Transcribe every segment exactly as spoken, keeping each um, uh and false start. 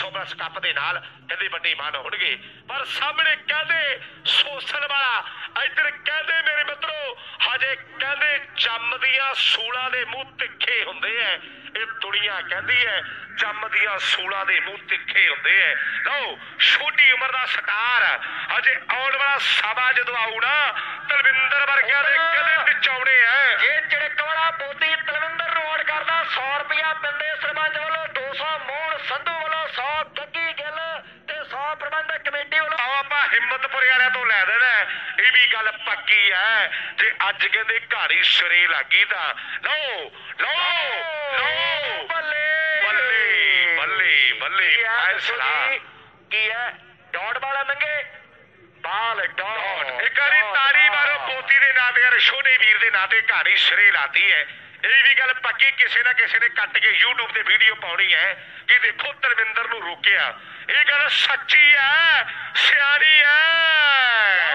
ਸ਼ੋਬਰਸ cup ਦੇ ਨਾਲ ਕਹਿੰਦੇ ਵੱਡੇ ਮਾਨ ਹੋਣਗੇ। ਪਰ ਸਾਹਮਣੇ ਕਹਿੰਦੇ ਸੋਸਲ ਵਾਲਾ, ਇੱਧਰ ਕਹਿੰਦੇ ਮੇਰੇ ਮਿੱਤਰੋ ਹਜੇ ਕਹਿੰਦੇ ਜੰਮਦੀਆਂ ਸੂਲਾਂ ਦੇ ਮੂੰਹ ਤਿੱਖੇ ਹੁੰਦੇ ਐ। ਇਹ ਦੁਨੀਆ ਕਹਿੰਦੀ ਹੈ ਜੰਮਦੀਆਂ ਸੂਲਾਂ ਦੇ ਮੂੰਹ ਤਿੱਖੇ ਹੁੰਦੇ ਐ। ਲਓ ਛੋਟੀ ਉਮਰ ਦਾ ਸਟਾਰ ਹਜੇ ਆਉਣ ਵਾਲਾ ਸਮਾਂ ਜਦੋਂ ਆਊ ਨਾ ਤਲਵਿੰਦਰ ਵਰਗਿਆਂ ਦੇ ਕਦੇ ਨਚਾਉਣੇ ਐ। ਇਹ ਚੜਕ ਵਾਲਾ ਬੋਦੀ ਤਲਵਿੰਦਰ ਨੂੰ ਆਉਣ ਕਰਦਾ ਸੌ ਰੁਪਇਆ ਪਿੰਡੇ ਸਰਪੰਚ ਵੱਲੋਂ, ਦੋ ਸੌ ਮੋਹਨ ਸੰਧੂ ਵੱਲੋਂ, ਸੌ ਗੱਗੀ ਗਿੱਲ ਤੇ ਸੌ ਪ੍ਰਬੰਧਕ ਕਮੇਟੀ ਵੱਲੋਂ। ਆਓ ਆਪਾਂ ਹਿੰਮਤਪੁਰੇ ਵਾਲਿਆਂ ਤੋਂ ਲੈ ਦੇਣਾ, ਇਹ ਵੀ ਗੱਲ ਪੱਕੀ ਹੈ। ਜੇ ਅੱਜ ਕਹਿੰਦੇ ਘਾੜੀ ਸਿਰੇ ਲੱਗੀ ਤਾਂ ਲਓ ਲਓ ਲਓ ਬੱਲੇ ਬੱਲੇ ਬੱਲੇ ਬੱਲੇ ਫੈਸਲਾ ਕੀ ਹੈ? ਡੌਟ ਵਾਲਾ ਮੰਗੇ ਬਾਲ ਡੌਟ। ਇੱਕ ਵਾਰੀ ਤਾੜੀ ਮਾਰੋ ਪੋਤੀ ਦੇ ਨਾਂ ਤੇ, ਛੋਟੇ ਵੀਰ ਦੇ ਨਾਂ ਤੇ ਘਾੜੀ ਸਿਰੇ ਲਾਤੀ ਹੈ। ਇਹ ਵੀ ਗੱਲ ਪੱਕੀ ਕਿਸੇ ਨਾ ਕਿਸੇ ਨੇ ਕੱਟ ਕੇ YouTube ਤੇ ਵੀਡੀਓ ਪਾਉਣੀ ਹੈ ਕਿ ਦੇਖੋ ਤਲਵਿੰਦਰ ਨੂੰ ਰੋਕਿਆ। ਇਹ ਗੱਲ ਸੱਚੀ ਹੈ, ਸਿਆਣੀ ਹੈ।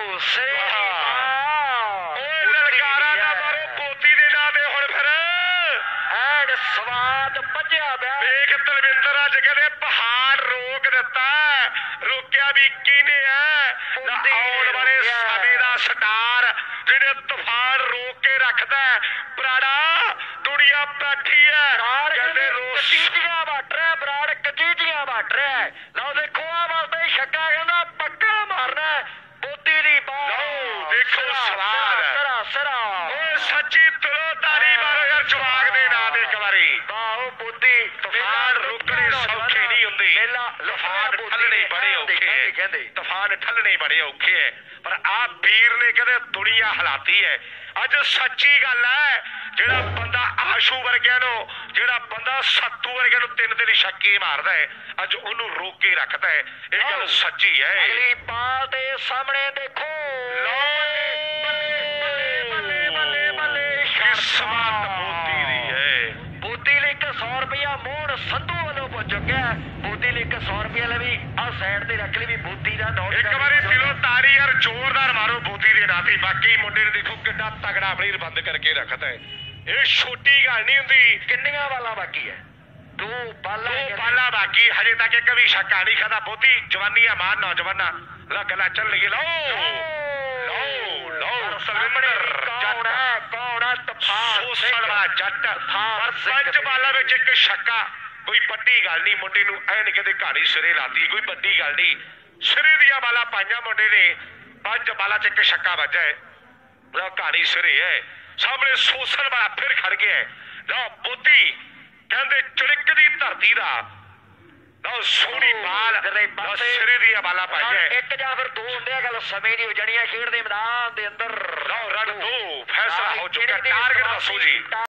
ਓਏ ਲਲਕਾਰਾ ਨਾ ਮਾਰੋ ਪੋਤੀ ਦੇ ਨਾਂ ਤੇ ਹੁਣ ਫਿਰ ਐਡ ਸਵਾਦ ਭੱਜਿਆ ਪਿਆ। ਵੇਖ ਤਲਵਿੰਦਰ ਅੱਜ ਕਹਿੰਦੇ ਪਹਾੜ ਰੋਕ ਦਿੱਤਾ, ਰੋਕਿਆ ਵੀ ਕਿਹਨੇ ਹੈ? ਆਉਣ ਵਾਲੇ ਸਮੇਂ ਦਾ ਸਟਾਰ ਜਿਹਨੇ ਤੂਫਾਨ ਰੋਕ ਕੇ ਰੱਖਦਾ ਬਰਾੜਾ। ਦੁਨੀਆ ਬੈਠੀ ਹੈ ਕਹਿੰਦੇ ਰੋਸ ਕਚੀਜੀਆਂ ਵੱਟ ਰਿਹਾ ਬਰਾੜ, ਕਚੀਜੀਆਂ ਵੱਟ ਰਿਹਾ। ਲਓ ਦੇਖੋ ਆ ਵਾਸਤੇ ਛੱਕਾ ਕਹਿੰਦਾ ਪੱਕਾ ਮਾਰਨਾ ਬੋਦੀ ਦੀ ਬਾਲ। ਲਓ ਦੇਖੋ ਸਵਾਦ ਸਰਾ ਸਰਾ। ਓਏ ਸੱਚੀ ਦਿਲੋਂ ਤਾੜੀ ਮਾਰੋ ਯਾਰ ਜਵਾਗ ਦੇ ਨਾਂ ਤੇ ਇੱਕ ਵਾਰੀ। ਵਾਓ ਬੋਦੀ ਤੂਫਾਨ ਰੁਕਣੇ ਸੌਖੇ ਨਹੀਂ ਹੁੰਦੇ, ਤੂਫਾਨ ਠੱਲਣੇ ਬੜੇ ਔਖੇ ਹੈ, ਤੂਫਾਨ ਠੱਲਣੇ ਬੜੇ ਔਖੇ ਹੈ। ਪਰ ਆ ਵੀਰ ਨੇ ਕਹਿੰਦੇ ਦੁਨੀਆ ਹਿਲਾਤੀ ਹੈ। ਅੱਜ ਸੱਚੀ ਗੱਲ ਹੈ, ਜਿਹੜਾ ਬੰਦਾ ਆਸ਼ੂ ਵਰਗਿਆਂ ਨੂੰ, ਜਿਹੜਾ ਬੰਦਾ ਸੱਤੂ ਵਰਗਿਆਂ ਨੂੰ ਤਿੰਨ ਦਿਨ ਛੱਕੇ ਮਾਰਦਾ ਹੈ, ਅੱਜ ਉਹਨੂੰ ਰੋਕ ਕੇ ਰੱਖਦਾ ਹੈ। ਇਹ ਗੱਲ ਸੱਚੀ ਹੈ। ਅਗਲੀ ਬਾਲ ਦੇ ਸਾਹਮਣੇ ਦੇਖੋ ਕਿਸਮਤ ਬੋਦੀ ਦੀ ਹੈ। ਬੋਦੀ ਲਈ ਇੱਕ ਸੌ ਰੁਪਇਆ ਮੋਹਨ ਸੰਧੂ ਵੱਲੋਂ ਪੁੱਜ ਚੁੱਕਿਆ। ਬੋਦੀ ਲਈ ਇੱਕ ਸੌ ਰੁਪਇਆ ਲੈ ਵੀ ਆਹ ਸਾਈਡ ਤੇ ਰੱਖ ਲਈ ਵੀ ਬੋਦੀ ਦਾ ਨੋਟ। ਇੱਕ ਵਾਰੀ ਦਿਲੋਂ ਤਾੜੀ ਯਾਰ ਜ਼ੋਰਦਾਰ ਮਾਰੋ ਬੋਦੀ ਦੇ ਨਾਂ ਤੇ। ਬਾਕੀ ਮੁੰਡੇ ਨੇ ਦੇਖੋ ਕਿੰਨਾ ਤਗੜਾ ਅਮੀਰ ਬੰਦ ਕਰਕੇ ਰੱਖਦਾ ਹੈ। ਇਹ ਛੋਟੀ ਗੱਲ ਨਹੀਂ ਹੁੰਦੀ। ਕਿੰਨੀਆਂ ਬਾਲਾਂ ਬਾਕੀ ਹੈ? ਦੋ ਬਾਲਾਂ ਦੋ ਬਾਲਾਂ ਬਾਕੀ, ਹਜੇ ਤੱਕ ਇੱਕ ਵੀ ਛੱਕਾ ਨਹੀਂ ਖਾਦਾ। ਬੋਦੀ ਜਵਾਨੀ ਆ ਮਾਨ ਨੌਜਵਾਨਾਂ ਲਾ ਗੱਲਾਂ ਚੱਲ ਗਈ। ਲਓ ਲਓ ਲਓ ਤਲਵਿੰਦਰ ਕੌਣ ਹੈ? ਕੌਣ ਹੈ? ਤੂਫਾਨ ਸੋਸਲ ਵਾਲਾ ਜੱਟ। ਪਰ ਪੰਜ ਬਾਲਾਂ ਵਿੱਚ ਇੱਕ ਛੱਕਾ, ਕੋਈ ਵੱਡੀ ਗੱਲ ਨਹੀਂ। ਮੁੰਡੇ ਨੂੰ ਐ ਨਹੀਂ ਕਹਿੰਦੇ ਕਹਾਣੀ ਸਿਰੇ ਲਾਤੀ, ਕੋਈ ਵੱਡੀ ਗੱਲ ਨਹੀਂ। ਸਿਰੇ ਦੀਆਂ ਬਾਲਾਂ ਪਾਈਆਂ ਮੁੰਡੇ ਨੇ, ਪੰਜ ਬਾਲਾਂ ਚ ਇੱਕ ਛੱਕਾ ਵੱਜਾ ਹੈ। ਲਓ ਕਹਾਣੀ ਸਿਰੇ ਹੈ। ਸਾਹਮਣੇ ਸੋਸਲ ਵਾਲਾ ਫਿਰ ਖੜ ਗਿਆ। ਲਓ ਬੋਦੀ ਕਹਿੰਦੇ ਚੜਕ ਦੀ ਧਰਤੀ ਦਾ। ਲਓ ਸੋਹਣੀ ਬਾਲ ਸਿਰੇ ਦੀਆਂ ਬਾਲਾਂ ਪਾਈਆਂ। ਇੱਕ ਜਾਂ ਫਿਰ ਦੋ ਹੁੰਦੇ ਆ, ਗੱਲ ਸਮੇਂ ਦੀ ਹੋ ਜਾਣੀ ਹੈ ਖੇਡ ਦੇ ਮੈਦਾਨ ਦੇ ਅੰਦਰ। ਲਓ ਰਨ ਦੋ ਫੈਸਲਾ ਹੋ ਚੁੱਕਾ। ਟਾਰਗੇਟ ਦੱਸੋ ਜੀ।